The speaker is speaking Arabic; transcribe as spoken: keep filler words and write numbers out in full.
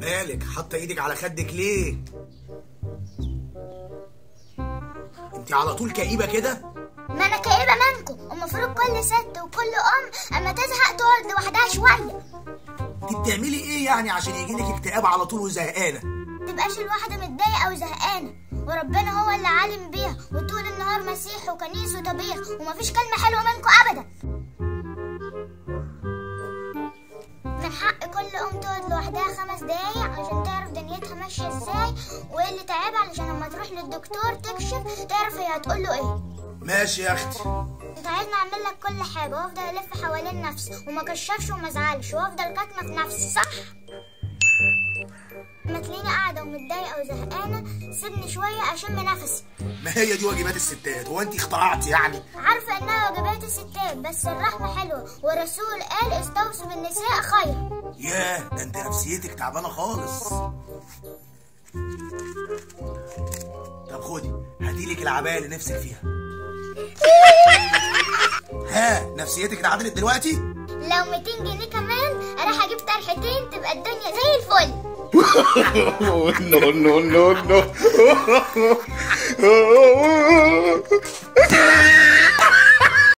مالك حاطه ايدك على خدك ليه؟ انت على طول كئيبه كده؟ ما انا كئيبه منكم. المفروض كل ست وكل ام اما تزهق تقعد لوحدها شويه. انت بتعملي ايه يعني عشان يجيلك اكتئاب على طول وزهقانه؟ متبقاش الواحده متضايقه وزهقانه، وربنا هو اللي عالم بيها، وطول النهار مسيح وكنيس وطبيخ ومفيش كلمه حلوه منكم ابدا. من حق كل ام تقعد لوحدها خمس دقايق عشان تعرف دنيتها ماشيه ازاي وايه اللي تعبها، علشان لما تروح للدكتور تكشف تعرف هي هتقول له ايه. ماشي يا اختي. انت عايزني اعمل لك كل حاجه وافضل الف حوالين نفسي وما كشفش وما ازعلش وافضل كاتمه في نفسي، صح؟ لما تلاقيني قاعده ومتضايقه وزهقانه سيبني شويه اشم نفسي. ما هي دي واجبات الستات، هو انت اخترعتي يعني؟ عارفه انها واجبات الستات، بس الرحمه حلوه، والرسول قال استوصوا بالنساء خير. ياه، ده انت نفسيتك تعبانه خالص. طب خدي هديلك العبايه اللي نفسك فيها. ها، نفسيتك اتعدلت دلوقتي؟ لو ميتين جنيه كمان اروح اجيب طرحتين تبقى الدنيا زي الفل. no no no no